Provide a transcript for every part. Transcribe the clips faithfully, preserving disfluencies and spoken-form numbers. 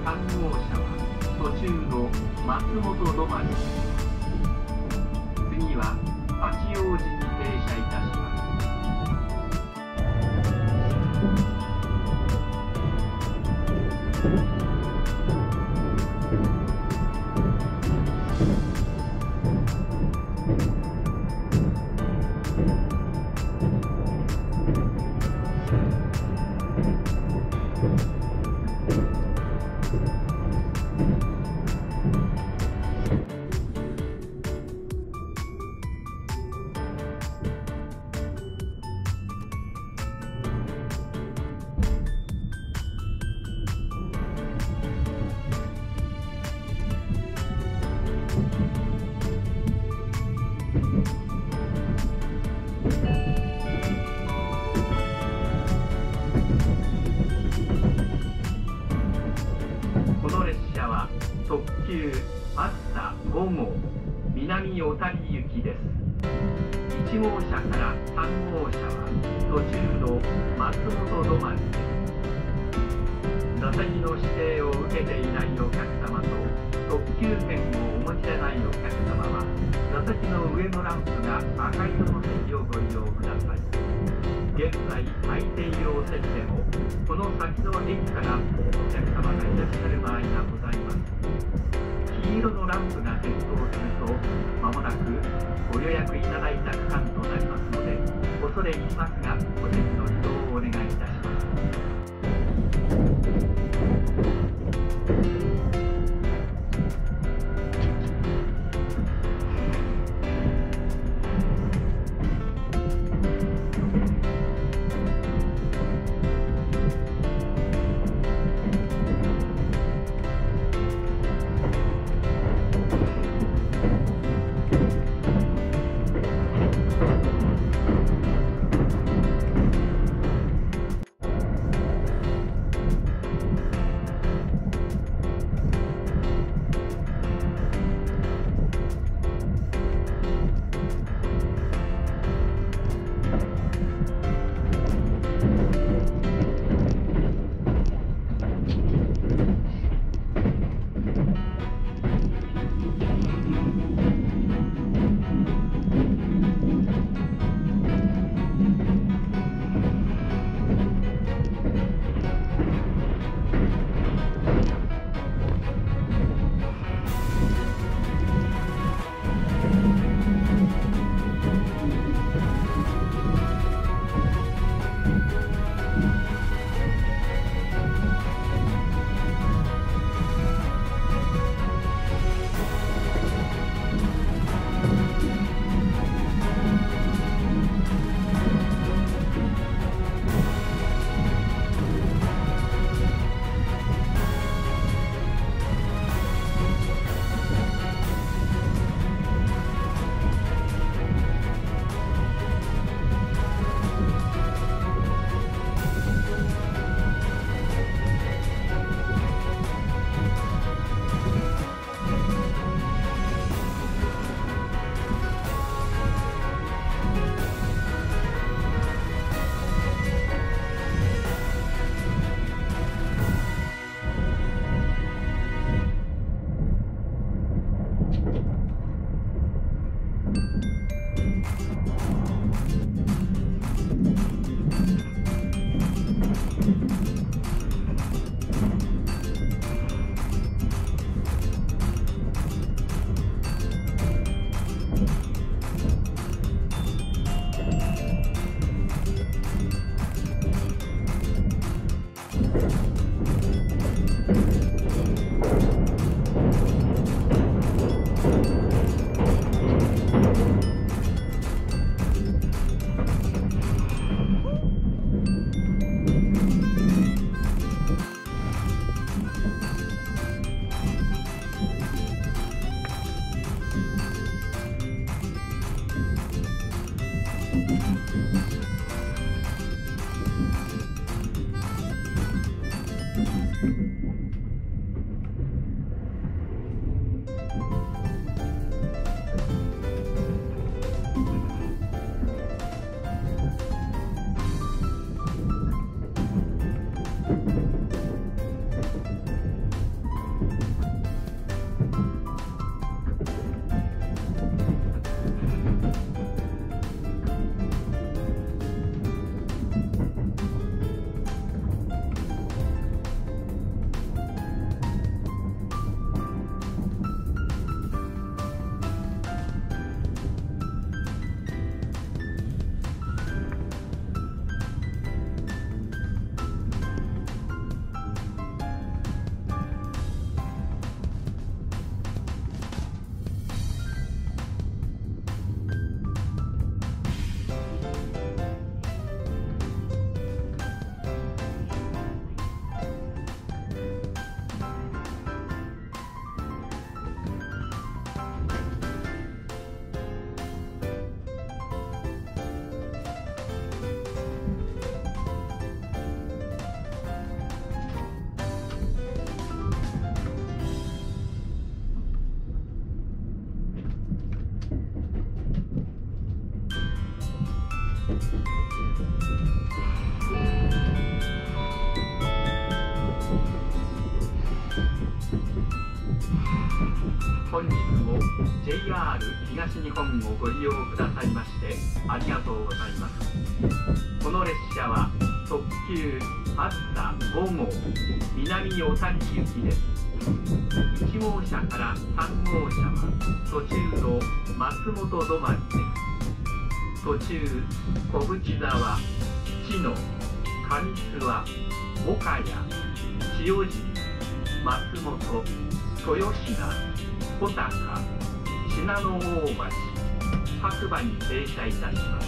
さんごうしゃは途中の松本止まりです。次は八王子に停車いたします。この列車は特急あずさごごう南小谷行きです。いちごうしゃからさんごうしゃは途中の松本止まりです。座席の指定を受けていないお客様と特急券をお持ちでないお客様は座席の上のランプが赤色の席をご利用ください。現在空いているお席でもこの先の駅からお客様がいらっしゃる場合がございます。黄色のランプが点灯するとまもなくご予約いただいた区間となりますので、恐れ入りますがお席の移動をお願いいたします。 本日も ジェイアール 東日本をご利用くださいましてありがとうございます。この列車は特急あずさごごう南小谷行きです。いち号車からさん号車は途中の松本止まりです。途中小淵沢、茅野、上諏訪、岡谷、千代尻、松本、豊品、穂高、信濃大橋、白馬に停車いたします。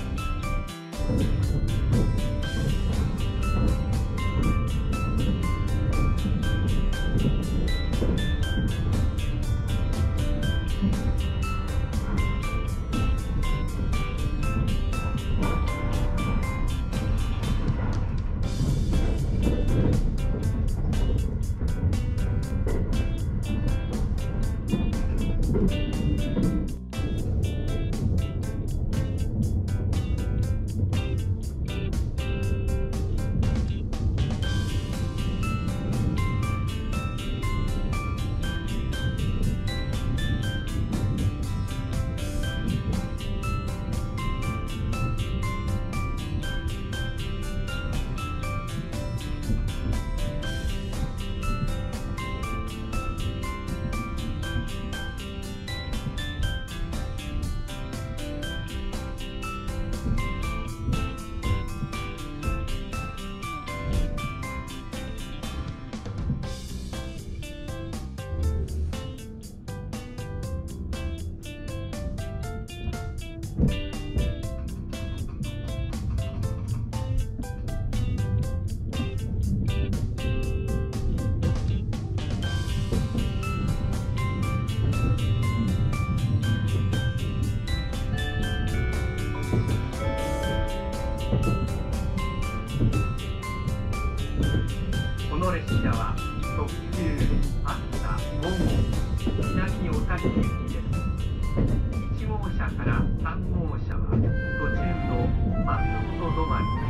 この列車は特急あずさごごう南小谷行きです。いち号車からさん号車は途中の松本止まりです。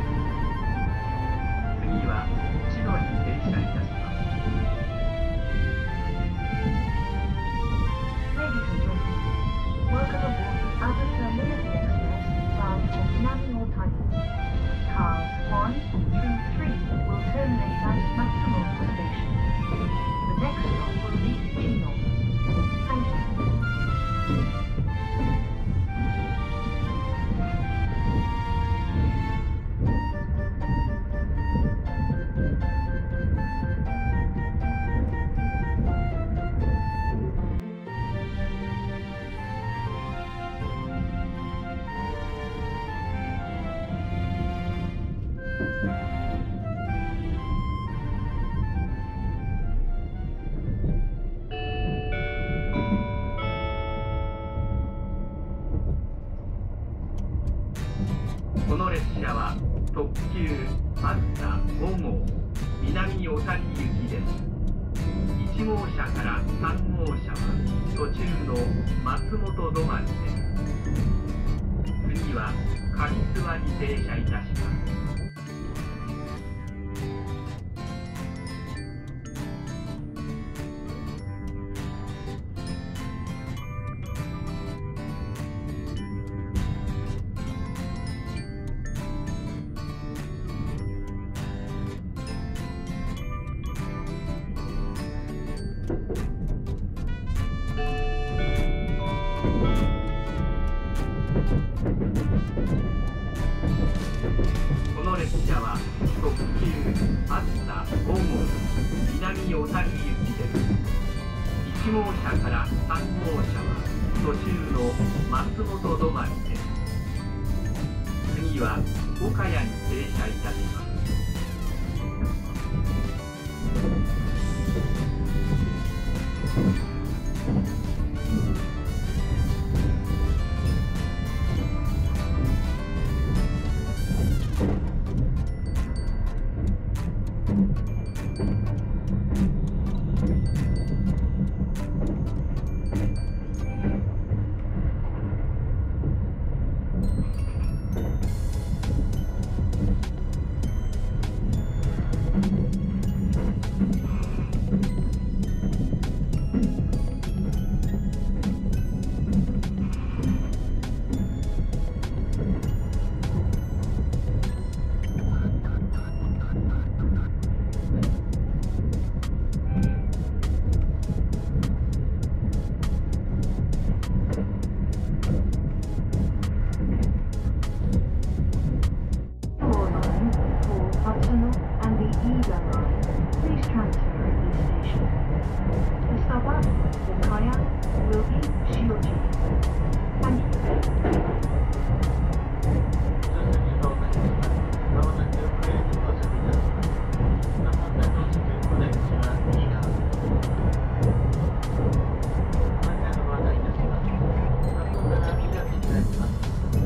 次は茅野に停車いたします。 Ladies and gentlemen, welcome aboard the Azusa Limited Express bound for Minami Otani. Cars one, two, three will terminate at Matsumoto Station. The next stop will be Chino. Thank you. この列車は特急あずさごごう南小谷行きです。いち号車からさん号車は途中の松本止まりです。次は上諏訪に停車いたします。この列車は特急あずさごごう南小谷行きです。いち号車からさん号車は途中の松本止まりです。次は岡谷に停車いたします。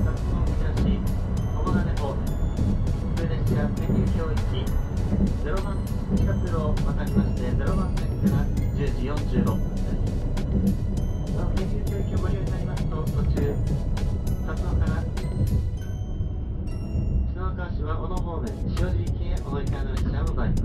の東友金方面普通列車天竜橋いちゼロばん地下通路を渡りましてゼロばん線からじゅうじよんじゅうろっぷんです。天竜橋行きをご利用になりますと途中辰野から篠川市は小野方面塩尻駅へお乗り換えの列車がございます。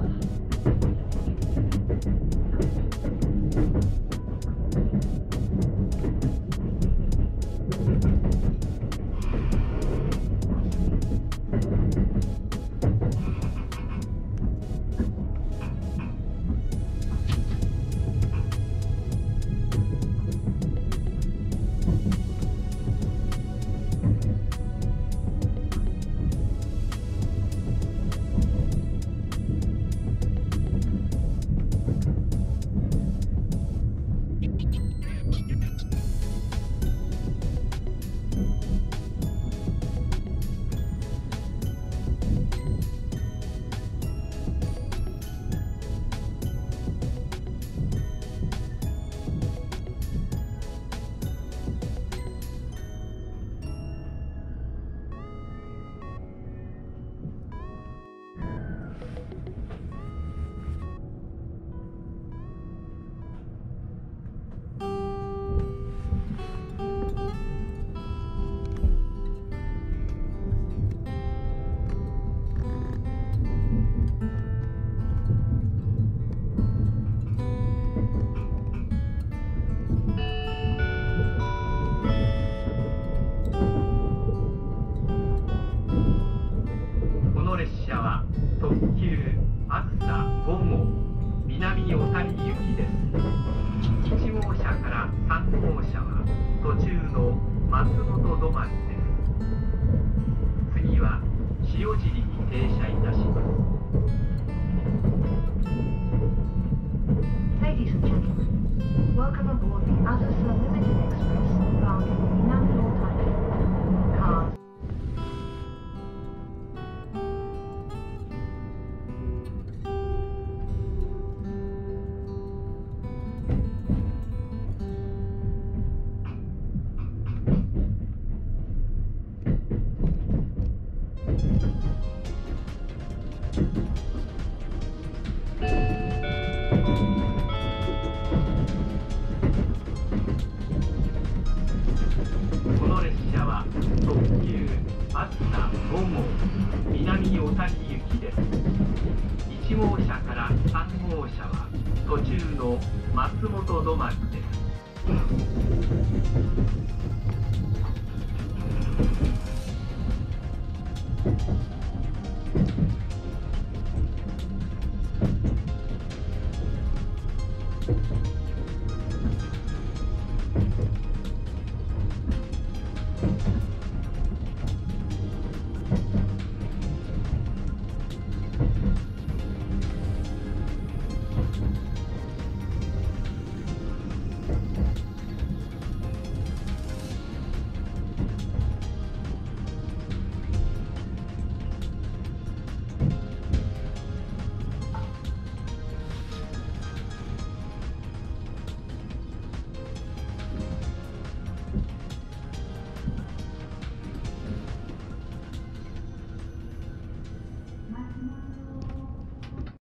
途中の松本止まりです。